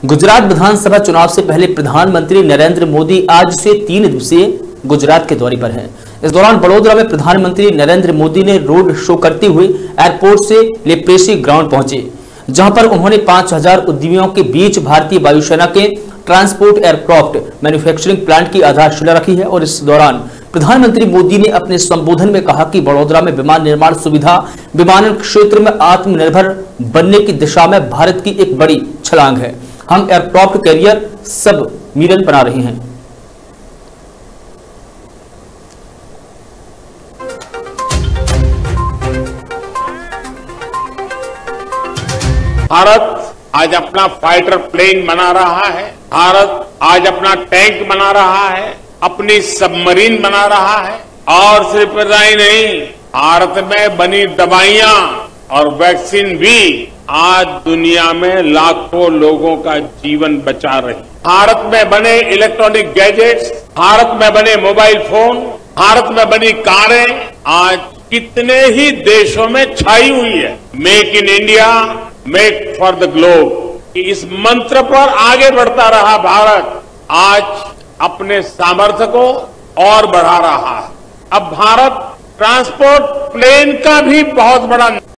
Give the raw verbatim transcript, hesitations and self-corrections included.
गुजरात विधानसभा चुनाव से पहले प्रधानमंत्री नरेंद्र मोदी आज से तीन दिवसीय गुजरात के दौरे पर हैं। इस दौरान बड़ोदरा में प्रधानमंत्री नरेंद्र मोदी ने रोड शो करते हुए एयरपोर्ट से लेप्रेसी ग्राउंड पहुंचे, जहां पर उन्होंने पांच हजार उद्यमियों के बीच भारतीय वायुसेना के ट्रांसपोर्ट एयरक्राफ्ट मैन्युफैक्चरिंग प्लांट की आधारशिला रखी है। और इस दौरान प्रधानमंत्री मोदी ने अपने संबोधन में कहा कि बड़ोदरा में विमान निर्माण सुविधा विमानन क्षेत्र में आत्मनिर्भर बनने की दिशा में भारत की एक बड़ी छलांग है। हम एयरक्राफ्ट कैरियर सब मिरन बना रहे हैं। भारत आज अपना फाइटर प्लेन बना रहा है, भारत आज अपना टैंक बना रहा है, अपनी सबमरीन बना रहा है। और सिर्फ इतना ही नहीं, भारत में बनी दवाइयां और वैक्सीन भी आज दुनिया में लाखों लोगों का जीवन बचा रही। भारत में बने इलेक्ट्रॉनिक गैजेट्स, भारत में बने मोबाइल फोन, भारत में बनी कारें आज कितने ही देशों में छाई हुई है। Make in India, make for the globe, इस मंत्र पर आगे बढ़ता रहा भारत आज अपने सामर्थ्य को और बढ़ा रहा है। अब भारत ट्रांसपोर्ट प्लेन का भी बहुत बड़ा